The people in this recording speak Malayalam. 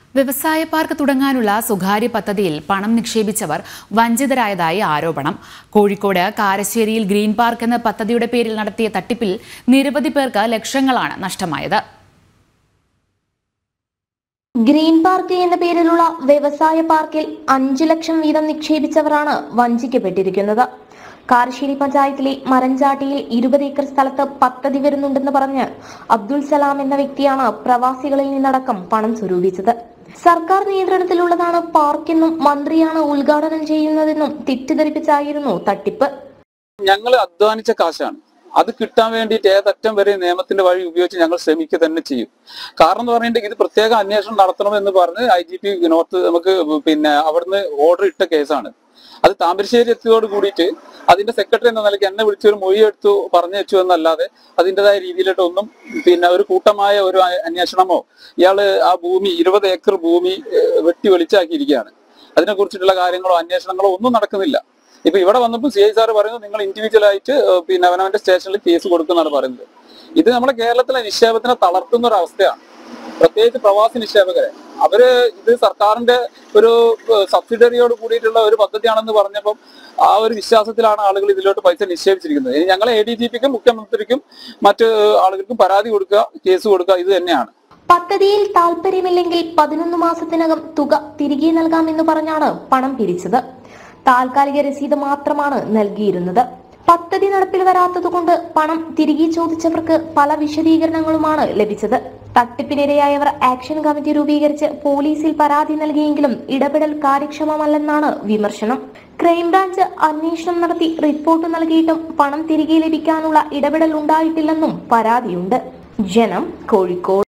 വ്യവസായ പാർക്ക് തുടങ്ങാനുള്ള സ്വകാര്യ പദ്ധതിയിൽ പണം നിക്ഷേപിച്ചവർ വഞ്ചിതരായതായി ആരോപണം. കോഴിക്കോട് കാരശ്ശേരിയിൽ ഗ്രീൻ പാർക്ക് എന്ന പദ്ധതിയുടെ പേരിൽ നടത്തിയ തട്ടിപ്പിൽ നിരവധി പേർക്ക് ലക്ഷങ്ങളാണ് നഷ്ടമായത്. ഗ്രീൻ പാർക്ക് എന്ന പേരിലുള്ള വ്യവസായ പാർക്കിൽ 5 ലക്ഷം വീതം നിക്ഷേപിച്ചവരാണ് വഞ്ചിക്കപ്പെട്ടിരിക്കുന്നത്. കാരശ്ശേരി പഞ്ചായത്തിലെ മരഞ്ചാട്ടിയിൽ 20 ഏക്കർ സ്ഥലത്ത് പദ്ധതി വരുന്നുണ്ടെന്ന് പറഞ്ഞ് അബ്ദുൽ സലാം എന്ന വ്യക്തിയാണ് പ്രവാസികളിൽ നിന്നടക്കം പണം സ്വരൂപിച്ചത്. സർക്കാർ നിയന്ത്രണത്തിലുള്ളതാണ് പാർക്കെന്നും മന്ത്രിയാണ് ഉദ്ഘാടനം ചെയ്യുന്നതെന്നും തെറ്റിദ്ധരിപ്പിച്ചായിരുന്നു തട്ടിപ്പ്. ഞങ്ങൾ അധ്വാനിച്ച കാശാണ്, അത് കിട്ടാൻ വേണ്ടിയിട്ട് ഏതറ്റം വരെ നിയമത്തിന്റെ വഴി ഉപയോഗിച്ച് ഞങ്ങൾ ശ്രമിക്കുക തന്നെ ചെയ്യും. കാരണം എന്ന് പറഞ്ഞിട്ടുണ്ടെങ്കിൽ ഇത് പ്രത്യേക അന്വേഷണം നടത്തണമെന്ന് പറഞ്ഞ് IGP നോർത്ത് നമുക്ക് അവിടുന്ന് ഓർഡർ ഇട്ട കേസാണ്. അത് താമരശ്ശേരി എത്തിയതോട് കൂടിയിട്ട് അതിന്റെ സെക്രട്ടറി എന്ന നിലയ്ക്ക് എന്നെ വിളിച്ചൊരു മൊഴിയെടുത്തു പറഞ്ഞു വെച്ചു എന്നല്ലാതെ അതിൻ്റെതായ രീതിയിലിട്ടൊന്നും ഒരു കൂട്ടമായ ഒരു അന്വേഷണമോ ഇയാള് ആ ഭൂമി 20 ഏക്കർ ഭൂമി വെട്ടി വെളിച്ചാക്കിയിരിക്കുകയാണ്. അതിനെ കുറിച്ചിട്ടുള്ള കാര്യങ്ങളോ അന്വേഷണങ്ങളോ ഒന്നും നടക്കുന്നില്ല. ഇപ്പൊ ഇവിടെ വന്നപ്പോൾ CI സാറ് പറയുന്നത് നിങ്ങൾ ഇൻഡിവിജ്വൽ ആയിട്ട് അവനവന്റെ സ്റ്റേഷനിൽ കേസ് കൊടുക്കുന്നതാണ് പറയുന്നത്. ഇത് നമ്മുടെ കേരളത്തിലെ നിക്ഷേപത്തിനെ തളർത്തുന്ന ഒരു അവസ്ഥയാണ്. പ്രത്യേകിച്ച് പ്രവാസി നിക്ഷേപകരെ ഇത് സർക്കാരിന്റെ ഒരു സബ്സിഡറിയോട് കൂടിയിട്ടുള്ള ഒരു പദ്ധതിയാണെന്ന് പറഞ്ഞപ്പോൾ ആ ഒരു വിശ്വാസത്തിലാണ് ആളുകൾ ഇതിലോട്ട് പൈസ നിക്ഷേപിച്ചിരിക്കുന്നത്. ഇനി ഞങ്ങളെ ADGPക്കും മുഖ്യമന്ത്രിക്കും മറ്റ് ആളുകൾക്കും പരാതി കൊടുക്കുക, കേസ് കൊടുക്കുക, ഇത് തന്നെയാണ്. പദ്ധതിയിൽ താല്പര്യമില്ലെങ്കിൽ 11 മാസത്തിനകം തുക തിരികെ നൽകാമെന്ന് പറഞ്ഞാണ് പണം പിരിച്ചത്. താൽക്കാലിക രസീത് മാത്രമാണ് നൽകിയിരുന്നത്. പദ്ധതി നടപ്പിൽ വരാത്തതുകൊണ്ട് പണം തിരികെ ചോദിച്ചവർക്ക് പല വിശദീകരണങ്ങളുമാണ് ലഭിച്ചത്. തട്ടിപ്പിനിരയായവർ ആക്ഷൻ കമ്മിറ്റി രൂപീകരിച്ച് പോലീസിൽ പരാതി നൽകിയെങ്കിലും ഇടപെടൽ കാര്യക്ഷമമല്ലെന്നാണ് വിമർശനം. ക്രൈംബ്രാഞ്ച് അന്വേഷണം നടത്തി റിപ്പോർട്ട് നൽകിയിട്ടും പണം തിരികെ ലഭിക്കാനുള്ള ഇടപെടൽ ഉണ്ടായിട്ടില്ലെന്നും പരാതിയുണ്ട്. ജനം, കോഴിക്കോട്.